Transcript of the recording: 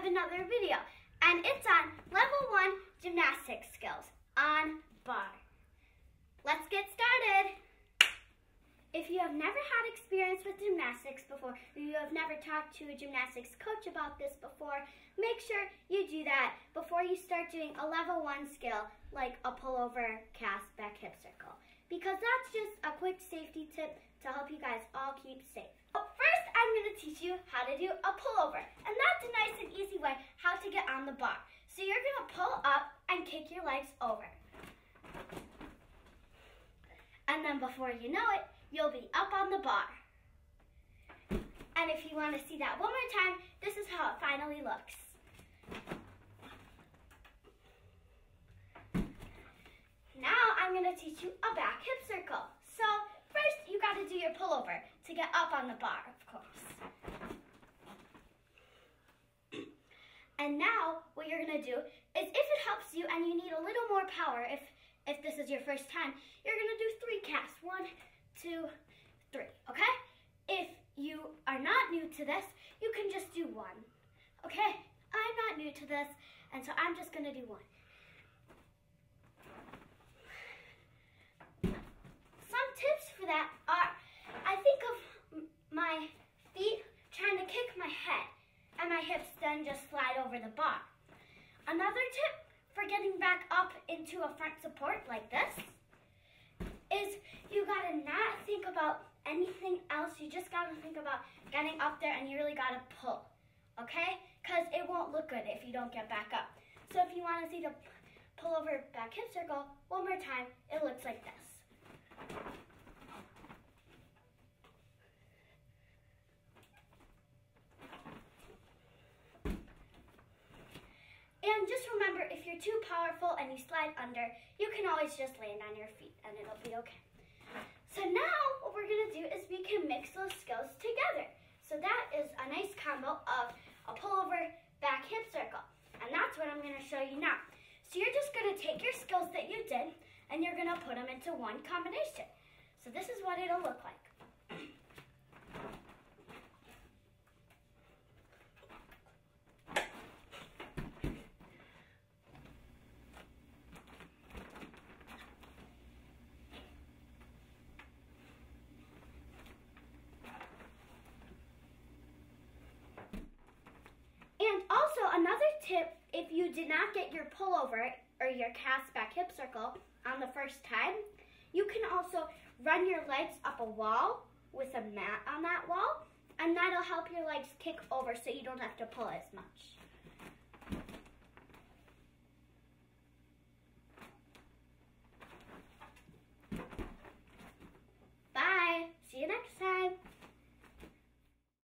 have another video, and it's on level 1 gymnastics skills on bar. Let's get started. If you have never had experience with gymnastics before, or you have never talked to a gymnastics coach about this before, make sure you do that before you start doing a level 1 skill like a pullover, cast, back hip circle, because that's just a quick safety tip to help you guys all keep safe. But first, I'm going to teach you how to do a pullover, and that's a nice and easy way how to get on the bar. So you're going to pull up and kick your legs over. And then before you know it, you'll be up on the bar. And if you want to see that one more time, this is how it finally looks. Now I'm going to teach you a back hip circle. So first you got to do your pullover to get up on the bar, of course. And now what you're going to do is, if it helps you and you need a little more power, if this is your first time, you're going to do 3 casts. 1, 2, 3, okay? If you are not new to this, you can just do 1, okay? I'm not new to this, and so I'm just going to do 1. Some tips for that are, I think of my feet trying to kick my head, and my hips then just slide over the bar. Another tip for getting back up into a front support like this is you gotta not think about anything else. You just gotta think about getting up there, and you really gotta pull, okay? Because it won't look good if you don't get back up. So if you wanna see the pull over back hip circle one more time, it looks like this. And just remember, if you're too powerful and you slide under, you can always just land on your feet and it'll be okay. So now what we're gonna do is we can mix those skills together. So that is a nice combo of a pullover, back hip circle. And that's what I'm gonna show you now. So you're just gonna take your skills that you did and you're gonna put them into one combination. So this is what it'll look like. And also another tip, if you did not get your pullover or your cast back hip circle on the first time, you can also run your legs up a wall with a mat on that wall, and that'll help your legs kick over so you don't have to pull as much.